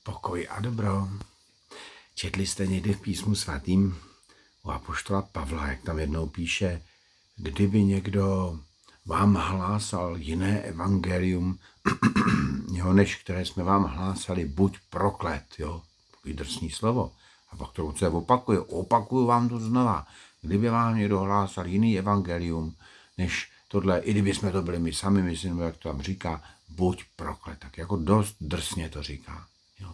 Pokoj a dobro. Četli jste někdy v písmu svatým u apoštola Pavla, jak tam jednou píše, kdyby někdo vám hlásal jiné evangelium, jo, než které jsme vám hlásali, buď proklet, jo, drsný slovo. A pak to se opakuju vám to znova. Kdyby vám někdo hlásal jiný evangelium, než tohle, i kdyby jsme to byli my sami, myslím, jak to tam říká, buď proklet. Tak jako dost drsně to říká. Jo.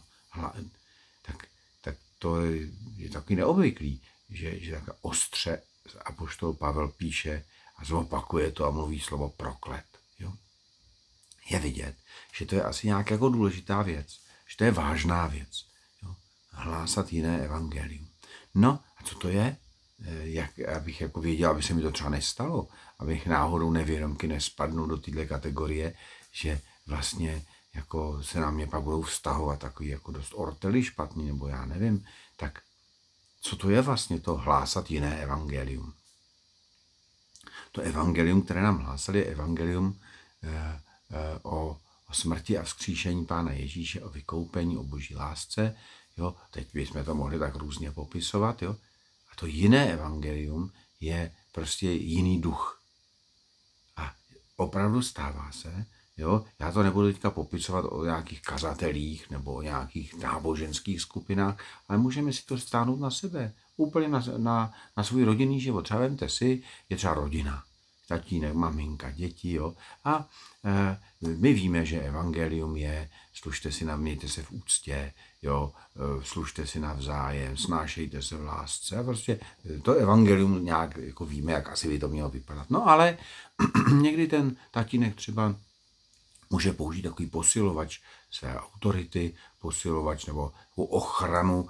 Tak to je taky neobvyklý, že tak ostře apoštol Pavel píše a zopakuje to a mluví slovo proklet. Jo. Je vidět, že to je asi nějak jako důležitá věc, že to je vážná věc. Jo. Hlásat jiné evangelium. No a co to je? Abych jako věděl, aby se mi to třeba nestalo, abych náhodou nevědomky nespadnul do této kategorie, že vlastně jako se na mě pak budou vztahovat takový jako dost ortely špatný, nebo já nevím, tak co to je vlastně to hlásat jiné evangelium? To evangelium, které nám hlásali, je evangelium o smrti a vzkříšení Pána Ježíše, o vykoupení, o boží lásce. Jo? Teď bychom to mohli tak různě popisovat. Jo? A to jiné evangelium je prostě jiný duch. A opravdu stává se, jo? Já to nebudu teďka popisovat o nějakých kazatelích nebo o nějakých náboženských skupinách, ale můžeme si to stáhnout na sebe, úplně na svůj rodinný život. Třeba vemte si, je třeba rodina, tatínek, maminka, děti, jo. A my víme, že evangelium je, služte si, mějte se v úctě, jo, služte si navzájem, snášejte se v lásce. A prostě to evangelium nějak jako víme, jak asi by to mělo vypadat. No ale někdy ten tatínek třeba může použít takový posilovač své autority, posilovač nebo ochranu,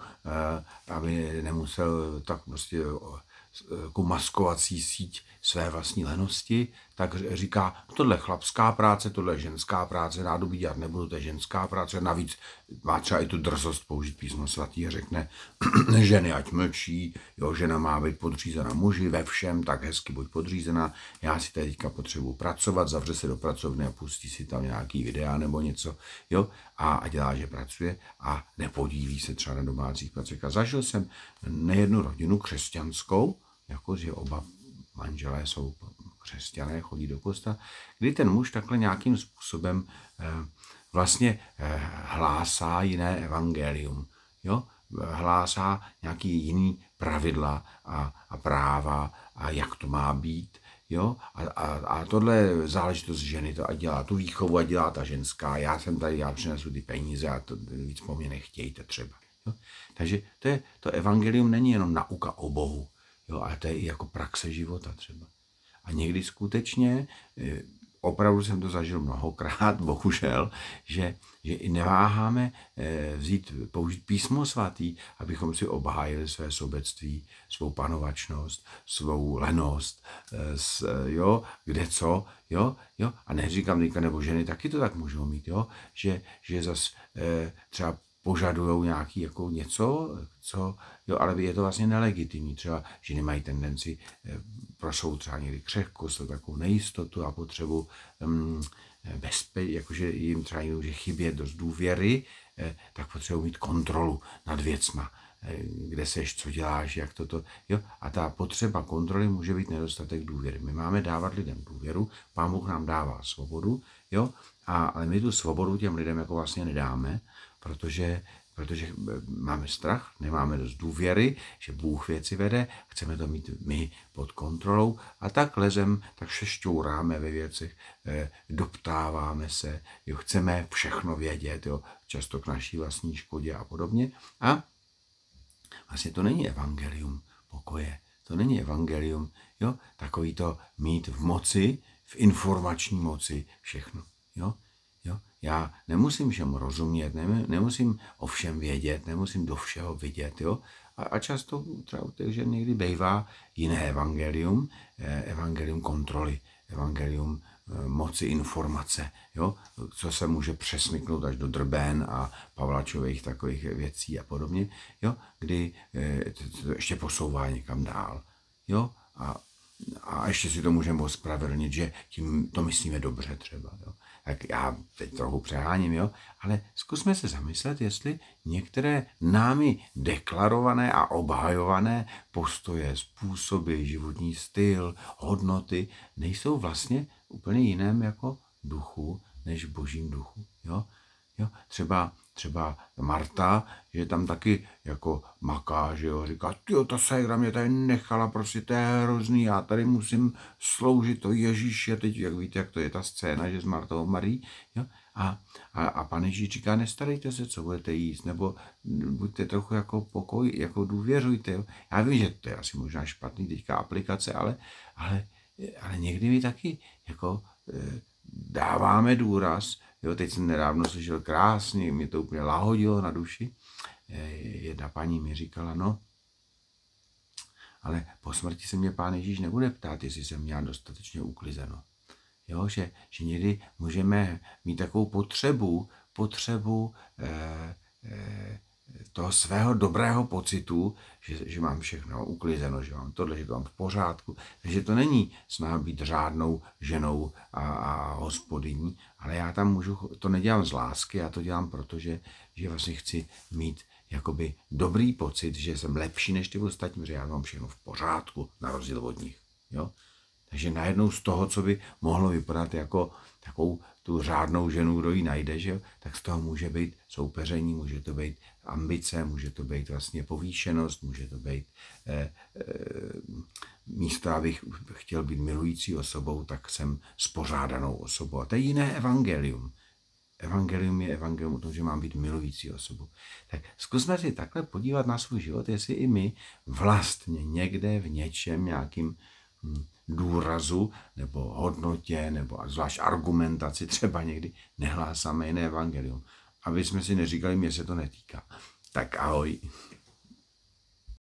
aby nemusel tak prostě jako maskovací síť své vlastní lenosti, tak říká, tohle je chlapská práce, tohle je ženská práce, nádoby dělat nebudu, to je ženská práce, navíc má třeba i tu drzost použít písmo svatý a řekne, ženy ať mlčí, jo, žena má být podřízena muži ve všem, tak hezky buď podřízena, já si tady teďka potřebuji pracovat, zavře se do pracovny a pustí si tam nějaký videa nebo něco, jo, a dělá, že pracuje a nepodílí se třeba na domácích pracech. A zažil jsem nejednu rodinu křesťanskou, jako že oba manželé jsou křesťané, chodí do kostela, kdy ten muž takhle nějakým způsobem vlastně hlásá jiné evangelium, jo? Hlásá nějaký jiný pravidla a práva a jak to má být. Jo? A tohle záležitost ženy, to a dělá tu výchovu a dělá ta ženská, já jsem tady, já přinesu ty peníze a to víc po mně nechtějte třeba. Jo? Takže to evangelium není jenom nauka o Bohu, jo? Ale to je i jako praxe života třeba. A někdy skutečně, opravdu jsem to zažil mnohokrát, bohužel, že i neváháme použít písmo svatý, abychom si obhájili své sobectví, svou panovačnost, svou lenost, jo, kde co, jo, a neříkám teďka, nebo ženy taky to tak můžou mít, jo, že zas třeba požadujou nějaký jako něco, co, jo, ale je to vlastně nelegitimní. Třeba ženy mají tendenci prosou třeba někdy křehkost, takovou nejistotu a potřebu jakože jim třeba může chybět dost důvěry, tak potřebují mít kontrolu nad věcma. Kde seš, co děláš, jak toto. Jo? A ta potřeba kontroly může být nedostatek důvěry. My máme dávat lidem důvěru, Pán Bůh nám dává svobodu, jo? Ale my tu svobodu těm lidem jako vlastně nedáme, protože máme strach, nemáme dost důvěry, že Bůh věci vede, chceme to mít my pod kontrolou a tak tak se šťouráme ve věcech, doptáváme se, jo, chceme všechno vědět, jo, často k naší vlastní škodě a podobně. A vlastně to není evangelium pokoje, to není evangelium, jo, takový to mít v moci, v informační moci všechno, jo. Já nemusím všem rozumět, nemusím o všem vědět, nemusím do všeho vidět, jo. A často třeba takže někdy bývá jiné evangelium, evangelium kontroly, evangelium moci informace, jo, co se může přesmyknout až do drben a Pavlačových takových věcí a podobně, jo, kdy to ještě posouvá někam dál, jo, a ještě si to můžeme ospravedlnit, že tím to myslíme dobře třeba, jo. tak já teď trochu přeháním, jo, ale zkusme se zamyslet, jestli některé námi deklarované a obhajované postoje, způsoby, životní styl, hodnoty nejsou vlastně úplně jiném jako duchu, než v božím duchu, jo. Jo, třeba Marta, že tam taky jako maká, že jo, říká, tyjo, ta ségra mě tady nechala, prostě to je hrozný, já tady musím sloužit to Ježíši, a teď, jak víte, jak to je ta scéna, že s Martou Marí, jo, a Pane Ježíš říká, nestarejte se, co budete jíst, nebo buďte trochu jako pokoj, jako důvěřujte, jo. Já vím, že to je asi možná špatný teďka aplikace, ale někdy mi taky jako dáváme důraz. Jo, teď jsem nedávno slyšel krásně, mě to úplně lahodilo na duši. Jedna paní mi říkala, no, ale po smrti se mě Pán Ježíš nebude ptát, jestli jsem měl dostatečně uklizeno. Jo, že někdy můžeme mít takovou potřebu toho svého dobrého pocitu, že mám všechno uklizeno, že mám tohle, že to mám v pořádku. Takže to není snaha být řádnou ženou a hospodyní, ale já tam to nedělám z lásky, já to dělám proto, že vlastně chci mít jakoby dobrý pocit, že jsem lepší než ty ostatní, že já mám všechno v pořádku, na rozdíl od nich. Jo? Takže najednou z toho, co by mohlo vypadat jako takovou tu řádnou ženu, kdo ji najde, že jo, tak z toho může být soupeření, může to být ambice, může to být vlastně povýšenost, může to být místo, abych chtěl být milující osobou, tak jsem spořádanou osobou. A to je jiné evangelium. Evangelium je evangelium o tom, že mám být milující osobou. Tak zkusme si takhle podívat na svůj život, jestli i my vlastně někde v něčem nějakým důrazu nebo hodnotě nebo zvlášť argumentaci třeba někdy nehlásáme jiné evangelium. Aby jsme si neříkali, mě se to netýká. Tak ahoj.